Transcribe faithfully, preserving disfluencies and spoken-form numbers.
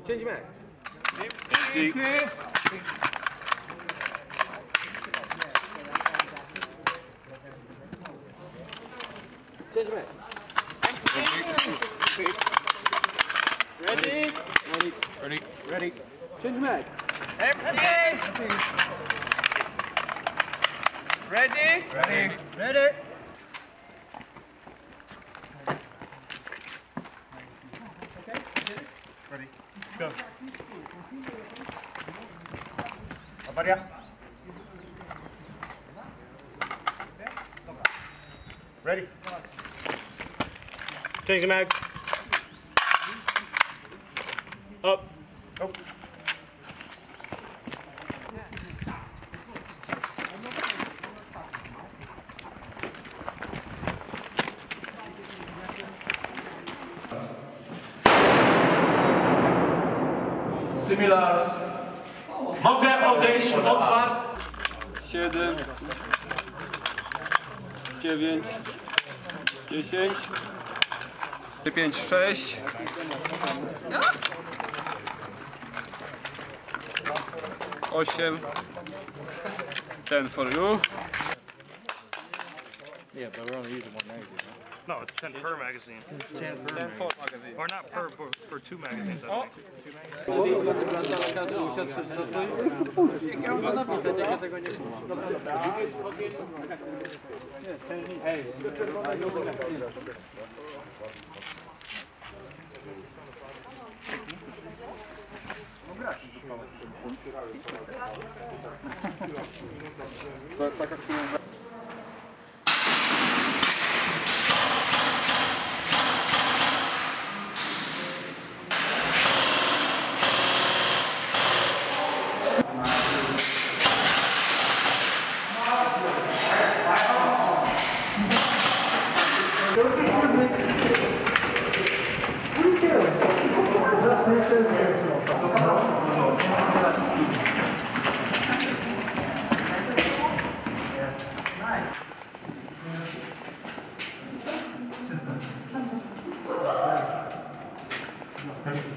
Change mag. Empty. Change mag. Ready? Ready. Ready. Ready. Change mag. Empty. Ready? Ready. Ready. Ready. Go. Awaria. Ready. Change the mag. Up. Go. Similars. Mogę odejść od was. siedem, dziewięć, dziesięć, pięć, sześć, osiem, ten for you. Yeah, but we're only using one magazine. Right? No, it's ten per magazine. ten per Ten for magazine. Or not per, for, for two magazines, I think. Two, two magazines? Ready.